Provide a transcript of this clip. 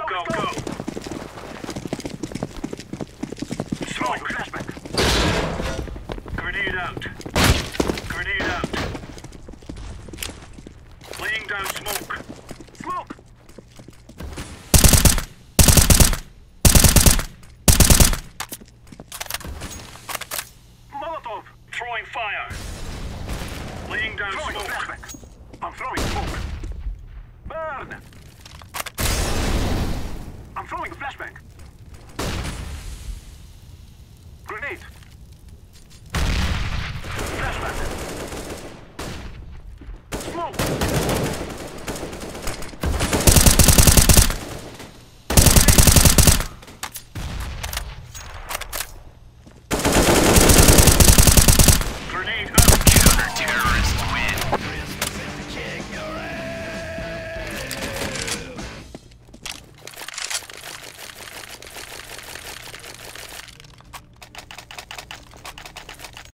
go, go. Smoke. Flashback. Grenade out. Grenade out. Laying down smoke. Smoke. Molotov. Throwing fire. Laying down Throwing smoke. flashback. I'm throwing smoke. Burn. I'm throwing a flashbang. Grenade. Flashbang. Smoke.